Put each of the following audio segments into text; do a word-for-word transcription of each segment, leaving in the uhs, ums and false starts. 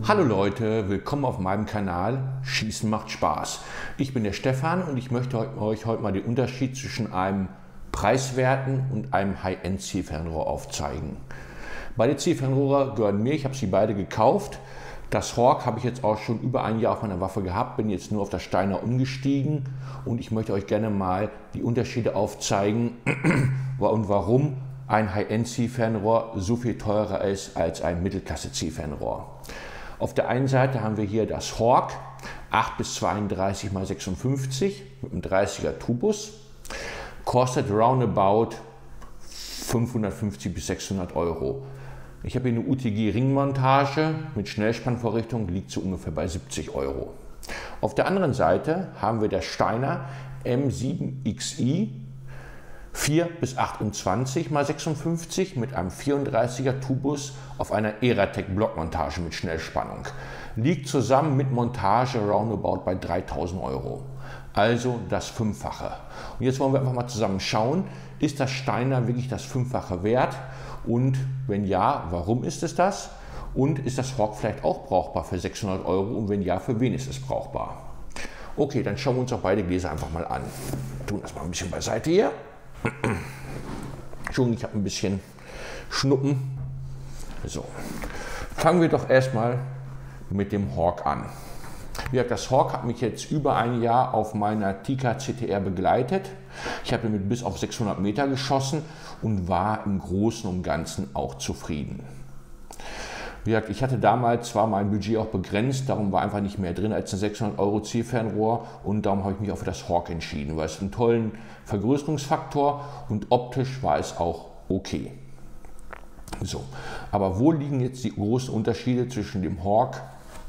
Hallo Leute, willkommen auf meinem Kanal Schießen macht Spaß. Ich bin der Stefan und ich möchte euch heute mal den Unterschied zwischen einem preiswerten und einem High-End-Zielfernrohr aufzeigen. Beide Zielfernrohre gehören mir, ich habe sie beide gekauft. Das Hawk habe ich jetzt auch schon über ein Jahr auf meiner Waffe gehabt, bin jetzt nur auf das Steiner umgestiegen und ich möchte euch gerne mal die Unterschiede aufzeigen und warum ein High-End-Zielfernrohr so viel teurer ist als ein Mittelklasse-Zielfernrohr. Auf der einen Seite haben wir hier das Hawk acht bis zweiunddreißig mal sechsundfünfzig mit einem dreißiger Tubus, kostet roundabout fünfhundertfünfzig bis sechshundert Euro. Ich habe hier eine U T G-Ringmontage mit Schnellspannvorrichtung, liegt so ungefähr bei siebzig Euro. Auf der anderen Seite haben wir das Steiner M sieben X I vier bis achtundzwanzig mal sechsundfünfzig mit einem vierunddreißiger Tubus auf einer Eratec Blockmontage mit Schnellspannung. Liegt zusammen mit Montage roundabout bei dreitausend Euro. Also das Fünffache. Und jetzt wollen wir einfach mal zusammen schauen, ist das Steiner wirklich das Fünffache wert? Und wenn ja, warum ist es das? Und ist das Hawk vielleicht auch brauchbar für sechshundert Euro? Und wenn ja, für wen ist es brauchbar? Okay, dann schauen wir uns auch beide Gläser einfach mal an. Tun das mal ein bisschen beiseite hier. Entschuldigung, ich habe ein bisschen Schnuppen. So, fangen wir doch erstmal mit dem Hawk an. Wie gesagt, das Hawk hat mich jetzt über ein Jahr auf meiner Tikka C T R begleitet. Ich habe damit bis auf sechshundert Meter geschossen und war im Großen und Ganzen auch zufrieden. Wie gesagt, ich hatte damals zwar mein Budget auch begrenzt, darum war einfach nicht mehr drin als ein sechshundert Euro Zielfernrohr und darum habe ich mich auch für das Hawk entschieden, weil es einen tollen Vergrößerungsfaktor und optisch war es auch okay. So, aber wo liegen jetzt die großen Unterschiede zwischen dem Hawk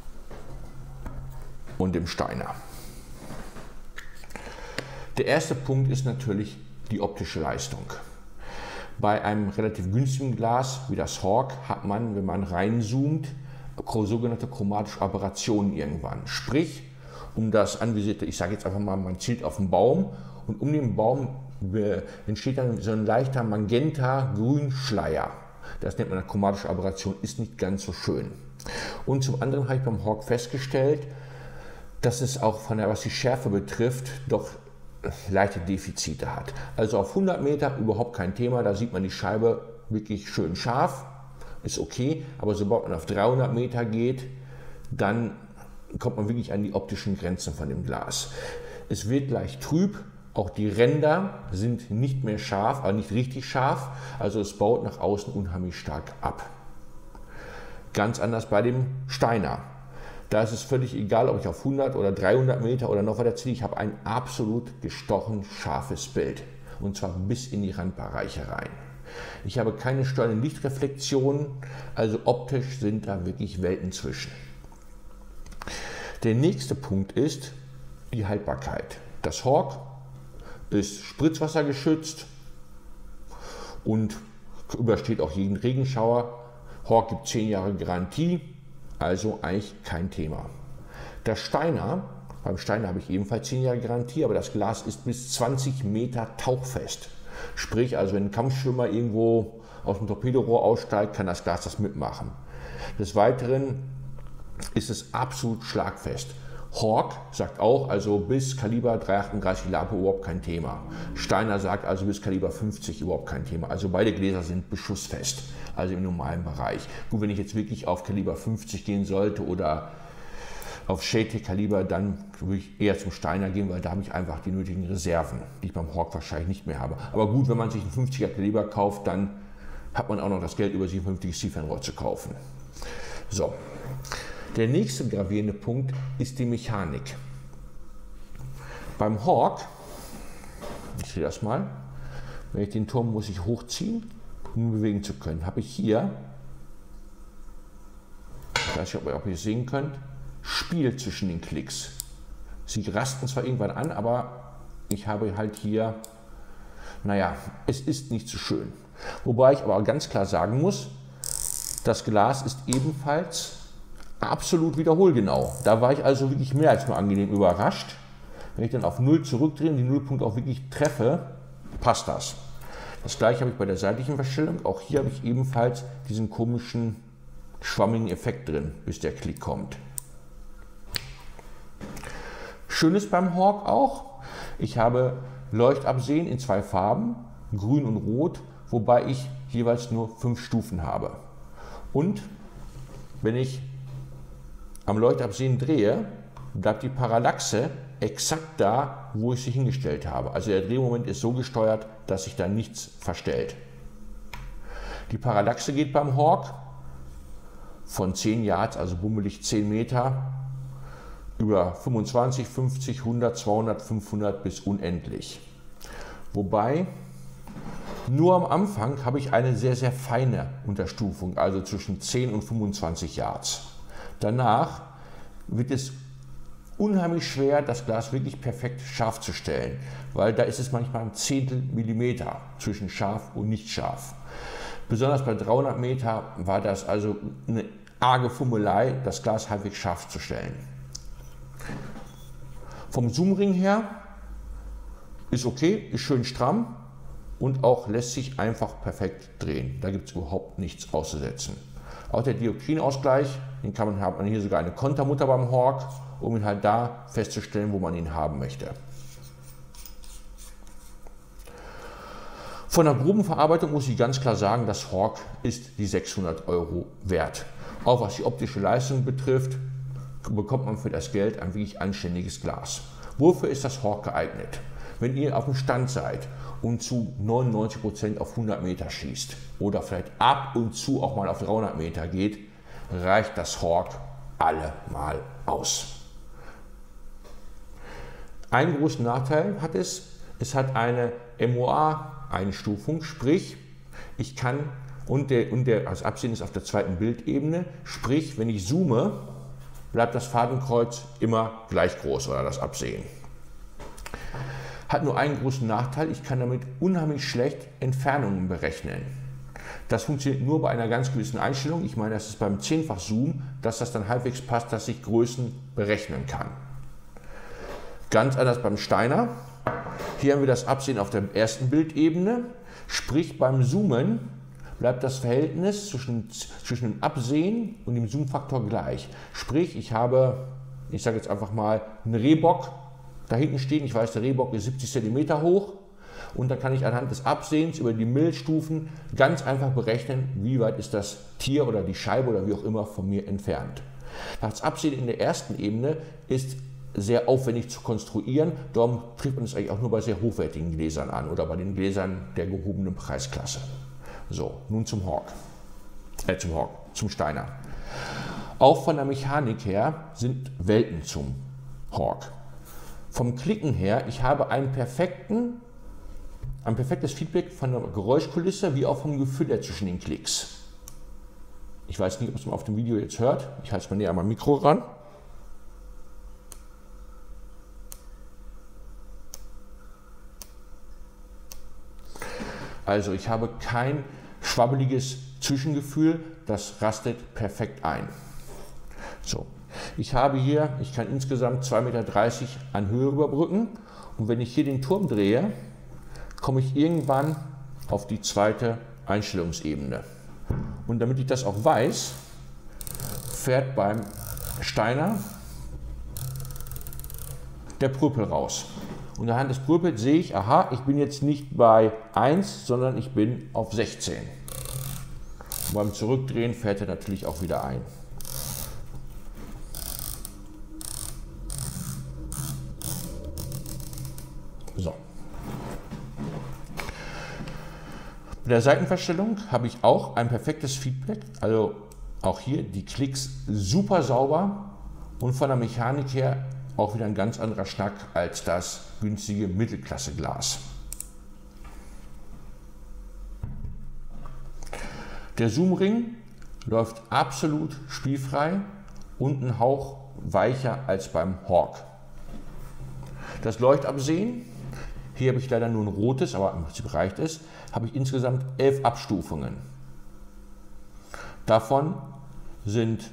und dem Steiner? Der erste Punkt ist natürlich die optische Leistung. Bei einem relativ günstigen Glas wie das Hawk hat man, wenn man reinzoomt, sogenannte chromatische Aberrationen irgendwann. Sprich, um das anvisierte, ich sage jetzt einfach mal, man zielt auf den Baum und um den Baum entsteht dann so ein leichter magenta-grün Schleier. Das nennt man eine chromatische Aberration, ist nicht ganz so schön. Und zum anderen habe ich beim Hawk festgestellt, dass es auch von der, was die Schärfe betrifft, doch leichte Defizite hat. Also auf hundert Meter überhaupt kein Thema, da sieht man die Scheibe wirklich schön scharf, ist okay, aber sobald man auf dreihundert Meter geht, dann kommt man wirklich an die optischen Grenzen von dem Glas. Es wird leicht trüb, auch die Ränder sind nicht mehr scharf, aber nicht richtig scharf, also es baut nach außen unheimlich stark ab. Ganz anders bei dem Steiner. Da ist es völlig egal, ob ich auf hundert oder dreihundert Meter oder noch weiter ziehe. Ich habe ein absolut gestochen scharfes Bild. Und zwar bis in die Randbereiche rein. Ich habe keine störenden Lichtreflexionen, also optisch sind da wirklich Welten zwischen. Der nächste Punkt ist die Haltbarkeit. Das Hawk ist spritzwassergeschützt und übersteht auch jeden Regenschauer. Hawk gibt zehn Jahre Garantie. Also eigentlich kein Thema. Der Steiner, beim Steiner habe ich ebenfalls zehn Jahre Garantie, aber das Glas ist bis zwanzig Meter tauchfest. Sprich, also wenn ein Kampfschwimmer irgendwo aus dem Torpedorohr aussteigt, kann das Glas das mitmachen. Des Weiteren ist es absolut schlagfest. Hawk sagt auch, also bis Kaliber dreihundertachtunddreißig Lapo überhaupt kein Thema. Steiner sagt also bis Kaliber fünfzig überhaupt kein Thema. Also beide Gläser sind beschussfest, also im normalen Bereich. Gut, wenn ich jetzt wirklich auf Kaliber fünfzig gehen sollte oder auf Shade-Kaliber, dann würde ich eher zum Steiner gehen, weil da habe ich einfach die nötigen Reserven, die ich beim Hawk wahrscheinlich nicht mehr habe. Aber gut, wenn man sich ein fünfziger Kaliber kauft, dann hat man auch noch das Geld, über sich ein vernünftiges Zielfernrohr zu kaufen. So. Der nächste gravierende Punkt ist die Mechanik. Beim Hawk, ich sehe das mal, wenn ich den Turm muss ich hochziehen, um ihn bewegen zu können, habe ich hier, ich weiß nicht, ob ihr es sehen könnt, Spiel zwischen den Klicks. Sie rasten zwar irgendwann an, aber ich habe halt hier, naja, es ist nicht so schön. Wobei ich aber ganz klar sagen muss, das Glas ist ebenfalls absolut wiederholgenau. Da war ich also wirklich mehr als nur angenehm überrascht. Wenn ich dann auf null zurückdrehe und die Nullpunkte auch wirklich treffe, passt das. Das gleiche habe ich bei der seitlichen Verstellung. Auch hier habe ich ebenfalls diesen komischen schwammigen Effekt drin, bis der Klick kommt. Schön ist beim Hawk auch, ich habe Leuchtabsehen in zwei Farben, grün und rot, wobei ich jeweils nur fünf Stufen habe. Und wenn ich am Leuchtabsehen drehe, bleibt die Parallaxe exakt da, wo ich sie hingestellt habe. Also der Drehmoment ist so gesteuert, dass sich da nichts verstellt. Die Parallaxe geht beim Hawk von zehn Yards, also bummelig zehn Meter, über fünfundzwanzig, fünfzig, hundert, zweihundert, fünfhundert bis unendlich. Wobei nur am Anfang habe ich eine sehr, sehr feine Unterstufung, also zwischen zehn und fünfundzwanzig Yards. Danach wird es unheimlich schwer, das Glas wirklich perfekt scharf zu stellen, weil da ist es manchmal ein Zehntel Millimeter zwischen scharf und nicht scharf. Besonders bei dreihundert Meter war das also eine arge Fummelei, das Glas halbwegs scharf zu stellen. Vom Zoomring her ist okay, ist schön stramm und auch lässt sich einfach perfekt drehen. Da gibt es überhaupt nichts auszusetzen. Auch der Dioptrienausgleich, den kann man, hat man hier sogar eine Kontermutter beim Hawk, um ihn halt da festzustellen, wo man ihn haben möchte. Von der groben Verarbeitung muss ich ganz klar sagen, das Hawk ist die sechshundert Euro wert. Auch was die optische Leistung betrifft, bekommt man für das Geld ein wirklich anständiges Glas. Wofür ist das Hawk geeignet? Wenn ihr auf dem Stand seid und zu neunundneunzig Prozent auf hundert Meter schießt oder vielleicht ab und zu auch mal auf dreihundert Meter geht, reicht das Hawk allemal aus. Einen großen Nachteil hat es, es hat eine M O A-Einstufung, sprich, ich kann, und der, und der das Absehen ist auf der zweiten Bildebene, sprich, wenn ich zoome, bleibt das Fadenkreuz immer gleich groß oder das Absehen. Hat nur einen großen Nachteil, ich kann damit unheimlich schlecht Entfernungen berechnen. Das funktioniert nur bei einer ganz gewissen Einstellung. Ich meine, das ist beim zehnfach Zoom, dass das dann halbwegs passt, dass ich Größen berechnen kann. Ganz anders beim Steiner. Hier haben wir das Absehen auf der ersten Bildebene, sprich beim Zoomen bleibt das Verhältnis zwischen, zwischen dem Absehen und dem Zoom-Faktor gleich. Sprich, ich habe, ich sage jetzt einfach mal, einen Rehbock da hinten stehen. Ich weiß, der Rehbock ist siebzig Zentimeter hoch und dann kann ich anhand des Absehens über die Milchstufen ganz einfach berechnen, wie weit ist das Tier oder die Scheibe oder wie auch immer von mir entfernt. Das Absehen in der ersten Ebene ist sehr aufwendig zu konstruieren, darum trifft man es eigentlich auch nur bei sehr hochwertigen Gläsern an oder bei den Gläsern der gehobenen Preisklasse. So, nun zum Hawk, äh, zum Hawk, zum Steiner. Auch von der Mechanik her sind Welten zum Hawk. Vom Klicken her, ich habe einen perfekten, ein perfektes Feedback von der Geräuschkulisse wie auch vom Gefühl her zwischen den Klicks. Ich weiß nicht, ob es man auf dem Video jetzt hört. Ich halte es mal näher an mein Mikro ran. Also ich habe kein schwabbeliges Zwischengefühl, das rastet perfekt ein. So, ich habe hier, ich kann insgesamt zwei Meter dreißig an Höhe überbrücken und wenn ich hier den Turm drehe, komme ich irgendwann auf die zweite Einstellungsebene. Und damit ich das auch weiß, fährt beim Steiner der Pröpel raus. Und anhand des Pröpels sehe ich, aha, ich bin jetzt nicht bei eins, sondern ich bin auf sechzehn. Und beim Zurückdrehen fährt er natürlich auch wieder ein. So. Bei der Seitenverstellung habe ich auch ein perfektes Feedback, also auch hier die Klicks super sauber und von der Mechanik her auch wieder ein ganz anderer Schnack als das günstige Mittelklasse-Glas. Der Zoomring läuft absolut spielfrei und ein Hauch weicher als beim Hawk. Das Leuchtabsehen, hier habe ich leider nur ein rotes, aber im Prinzip reicht es, habe ich insgesamt elf Abstufungen. Davon sind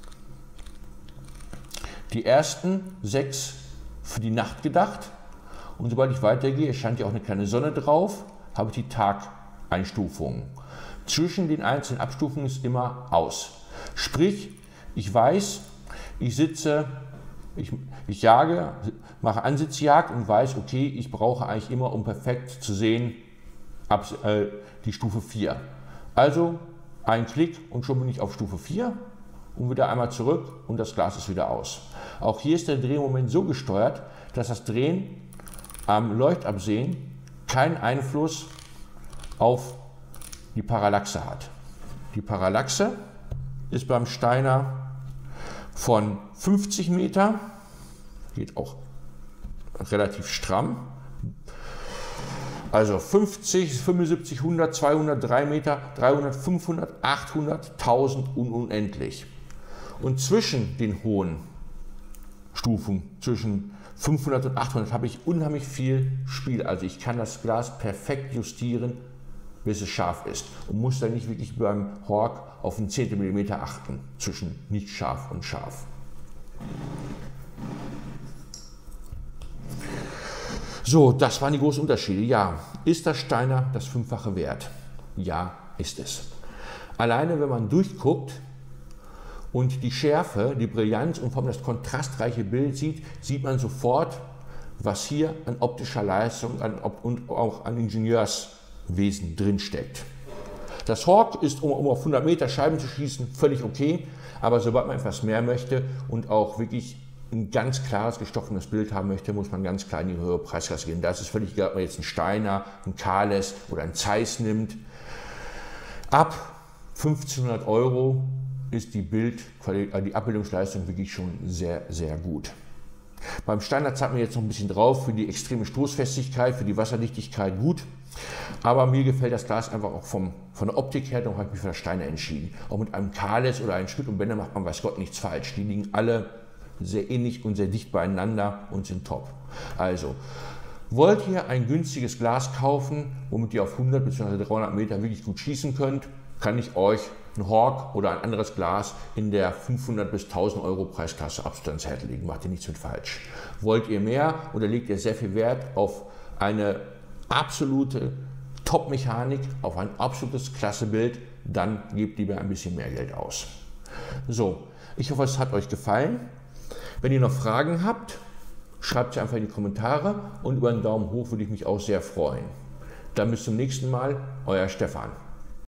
die ersten sechs für die Nacht gedacht und sobald ich weitergehe, es scheint ja auch eine kleine Sonne drauf, habe ich die Tageinstufungen. Zwischen den einzelnen Abstufungen ist immer aus. Sprich, ich weiß, ich sitze, ich, ich jage, mache Ansitzjagd und weiß, okay, ich brauche eigentlich immer, um perfekt zu sehen, ab, äh, die Stufe vier. Also ein Klick und schon bin ich auf Stufe vier und wieder einmal zurück und das Glas ist wieder aus. Auch hier ist der Drehmoment so gesteuert, dass das Drehen am Leuchtabsehen keinen Einfluss auf die Parallaxe hat. Die Parallaxe ist beim Steiner von fünfzig Meter, geht auch relativ stramm, also fünfzig, fünfundsiebzig, hundert, zweihundert, drei Meter, dreihundert, fünfhundert, achthundert, tausend und unendlich. Und zwischen den hohen Stufen, zwischen fünfhundert und achthundert, habe ich unheimlich viel Spiel. Also ich kann das Glas perfekt justieren, bis es scharf ist und muss dann nicht wirklich beim Hawk auf einen Zehntel Millimeter achten, zwischen nicht scharf und scharf. So, das waren die großen Unterschiede. Ja, ist das Steiner das Fünffache wert? Ja, ist es. Alleine, wenn man durchguckt und die Schärfe, die Brillanz und vor allem das kontrastreiche Bild sieht, sieht man sofort, was hier an optischer Leistung an, und auch an Ingenieurswesen drinsteckt. Das Hawk ist, um, um auf hundert Meter Scheiben zu schießen, völlig okay, aber sobald man etwas mehr möchte und auch wirklich ein ganz klares, gestochenes Bild haben möchte, muss man ganz klar in die höhere Preisklasse gehen. Da ist es völlig egal, ob man jetzt einen Steiner, einen Kahles oder einen Zeiss nimmt. Ab fünfzehnhundert Euro ist die, Bild, die Abbildungsleistung wirklich schon sehr, sehr gut. Beim Steiner zahlt man jetzt noch ein bisschen drauf für die extreme Stoßfestigkeit, für die Wasserdichtigkeit gut. Aber mir gefällt das Glas einfach auch vom, von der Optik her, darum habe ich mich für das Steiner entschieden. Auch mit einem Kahles oder einem Schmidt und Bender macht man weiß Gott nichts falsch. Die liegen alle sehr ähnlich und sehr dicht beieinander und sind top. Also, wollt ihr ein günstiges Glas kaufen, womit ihr auf hundert bzw. dreihundert Meter wirklich gut schießen könnt, kann ich euch ein Hawk oder ein anderes Glas in der fünfhundert bis tausend Euro Preisklasse absolut ans Herz legen. Macht ihr nichts mit falsch. Wollt ihr mehr oder legt ihr sehr viel Wert auf eine absolute Top-Mechanik, auf ein absolutes Klassebild, dann gebt lieber ein bisschen mehr Geld aus. So, ich hoffe, es hat euch gefallen. Wenn ihr noch Fragen habt, schreibt sie einfach in die Kommentare und über einen Daumen hoch würde ich mich auch sehr freuen. Dann bis zum nächsten Mal, euer Stefan.